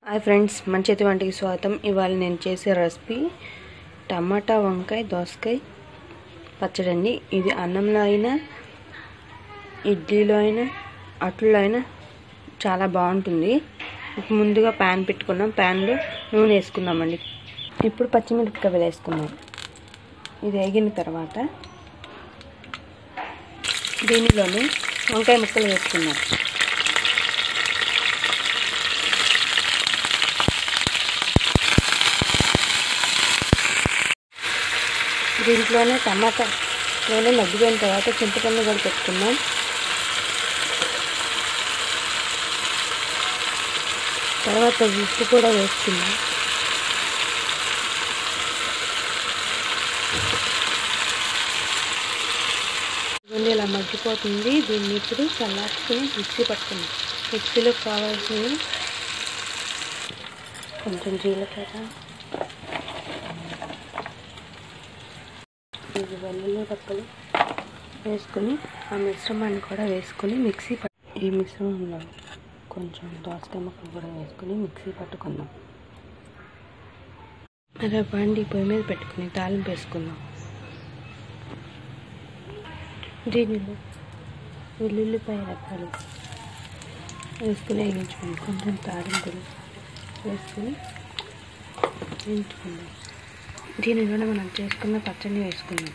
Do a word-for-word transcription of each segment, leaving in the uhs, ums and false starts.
Hi friends, మన చేతి వంటకి స్వాగతం. ఇవాళ నేను చేసే రెసిపీ టమాటా వంకాయ దోసకాయ పచ్చడి అండి. ఇది అన్నంలో అయినా, ఇడ్లీలో అయినా, అట్లలో అయినా చాలా బాగుంటుంది. ముందుగా ప్యాన్ పెట్టుకున్నాం, ప్యాన్లో నూనె వేసుకున్నామండి. ఇప్పుడు పచ్చిమిరపకాయలు వేసుకున్నాం. ఇది వేగిన తర్వాత దీనిలోనే వంకాయ ముక్కలు వేసుకున్నాం. దీంట్లోనే టమాటాలోనే మగ్గిపోయిన తర్వాత చింతపండు కూడా పెట్టుకున్నాం. తర్వాత ఉప్పు కూడా వేసుకున్నాం. ఇవన్నీ ఇలా మగ్గిపోతుంది. దీన్ని ఇప్పుడు చల్లార్చుకొని మిక్సీ పట్టుకున్నాం. మిక్సీలో కావాల్సినవి కొంచెం జీలకర్ర, ఇది వెల్లుల్లి రప్పలు వేసుకొని ఆ మిశ్రమాన్ని కూడా వేసుకొని మిక్సీ పట్టు ఈ మిశ్రమంలో కొంచెం దోసకాయ ముక్కలు కూడా వేసుకొని మిక్సీ పట్టుకుందాం. అలా బండి పొయ్యి మీద పెట్టుకుని తాలింపు వేసుకుందాం. దీనిలో వెల్లుల్లిపాయ రకాలు వేసుకుని వేయించుకుందాం. కొంచెం తాలింపులు వేసుకుని వేయించుకుందాం. దీనిలోనే మనం చేసుకున్న పచ్చడిని వేసుకుందాం.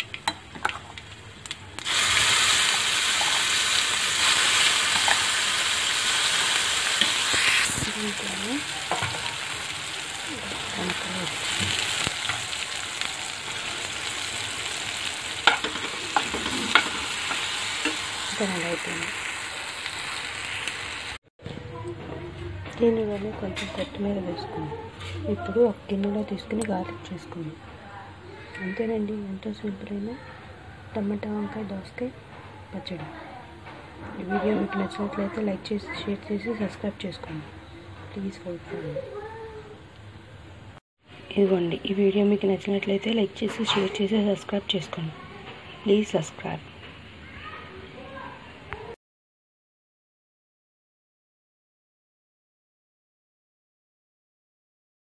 దీంట్లోనే అయిపోయింది. దీనిలోనే కొంచెం కొత్తిమీర వేసుకుందాం. ఇప్పుడు ఒక గిన్నెలో తీసుకుని గార్లిక్ చేసుకుందాం. అంతేనండి, ఎంతో సింపుల్ అయిన టమాటా వంకాయ దోసకాయ పచ్చడి. ఈ వీడియో మీకు నచ్చినట్లయితే లైక్ చేసి, షేర్ చేసి, సబ్స్క్రైబ్ చేసుకోండి. Please help for me. ఇదిగోండి, ఈ వీడియో మీకు నచ్చినట్లయితే లైక్ చేసి, షేర్ చేసి, సబ్స్క్రైబ్ చేసుకోండి. Please subscribe.